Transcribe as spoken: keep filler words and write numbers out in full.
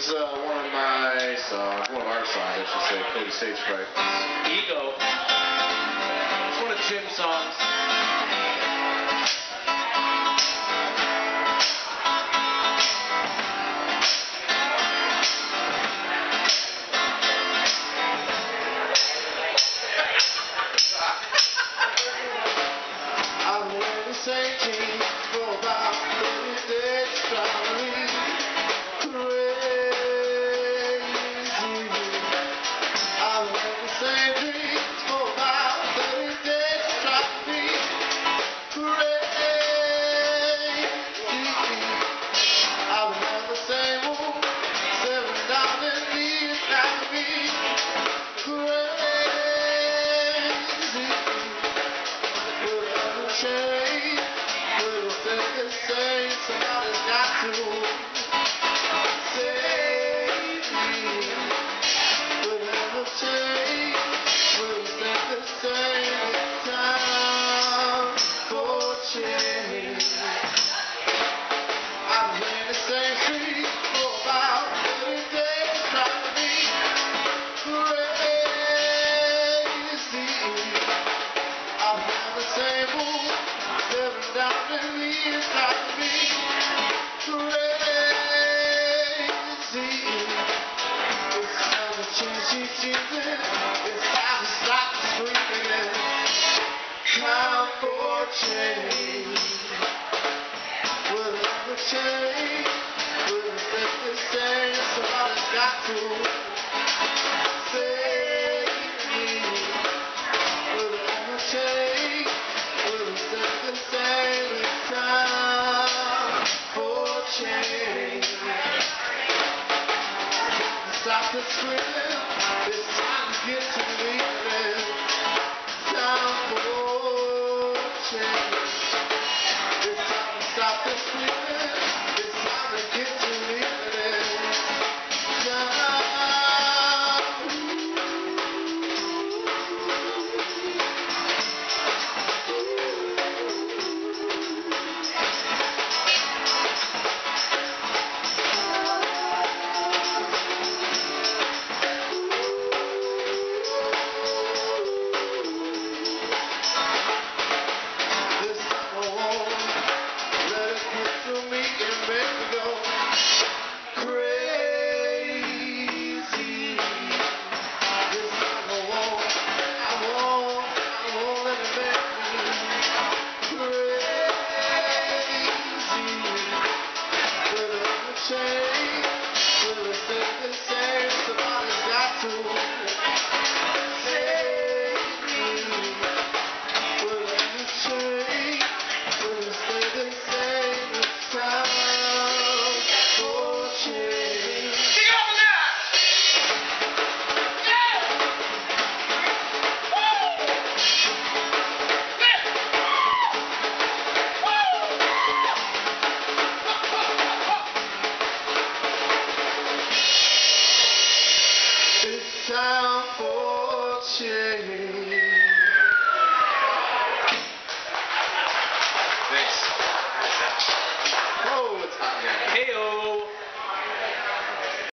is uh, one of my songs, one of our songs, I should say, Cody Stage Fright. Ego. It's one of Jim's songs. I've worn the same jeans for about thirty days, driving me crazy. I've worn the same jeans for about thirty days, driving me crazy. I've worn the same wound, seven down in me, it's driving me crazy. Change, we'll stay the same. Somebody's got to save me. We'll never change, we'll stay the same. It's time for change. I've been in the same street for about thirty days, trying to be crazy. I've had the same move. Living down in me is driving me crazy. It's time to change, Jesus. It's time to stop screaming. Time for change. We'll never change. We'll stay the same. Somebody's got to save me. We'll never change. We'll stay the same. It's time for change. Stop the screaming. It's time to get to leaving. Time for change. It's time to stop the screaming. It's time to get to leaving. Time. Time for change.